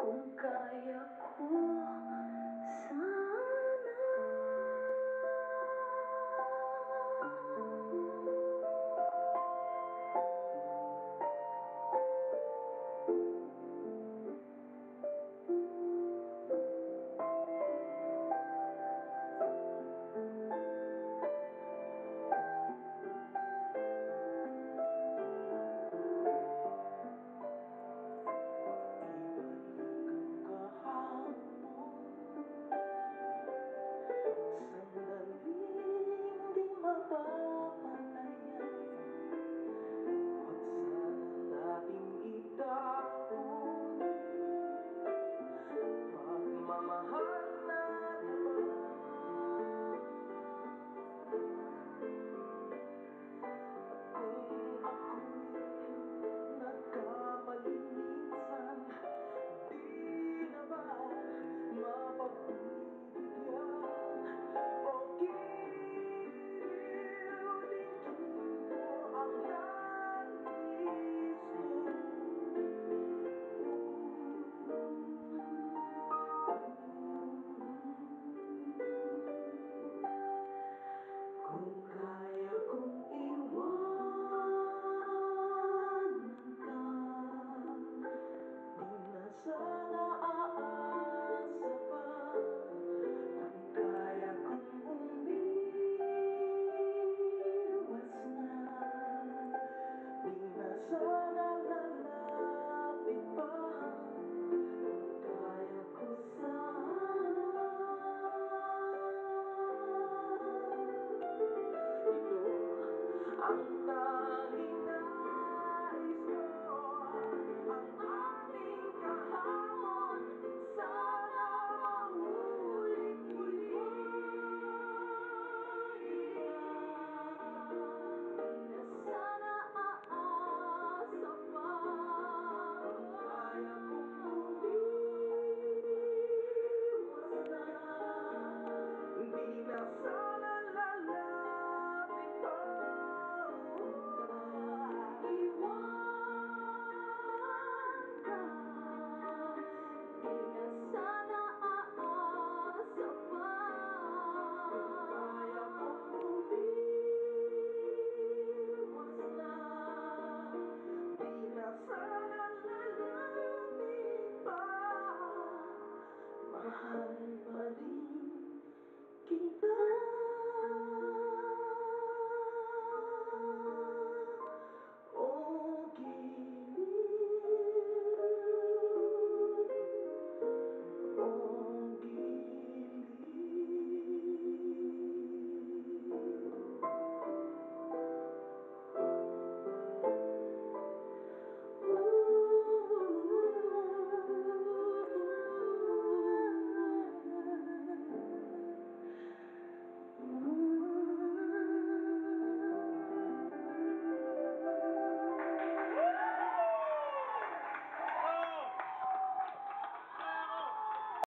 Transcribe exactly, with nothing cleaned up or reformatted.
Kung kaya ko sana sandaling di mapapatayan. Huwag sana nating itapon pagmamahal na tapat. Kung ako'y nagkamali minsan, di na ba mapagbibigyan o giliw-lingkin ko ang nais mo? Kung kaya kong iwanan ka, di na sana aasa pa. Kung kaya kong umiwas na, di na sana lalapit pa. Kung kaya ko sana, ito ang tanging nais ko. Ang ating kahamon sana maulit-ulit. Di na sana aasa pa. Kung kaya kong umiwas na, di na sana lalapit pa. Iwan ka, di na sana aasa pa. Kung kaya kong umiwas na, di na sana lalapit pa. Mahal pa rin kita.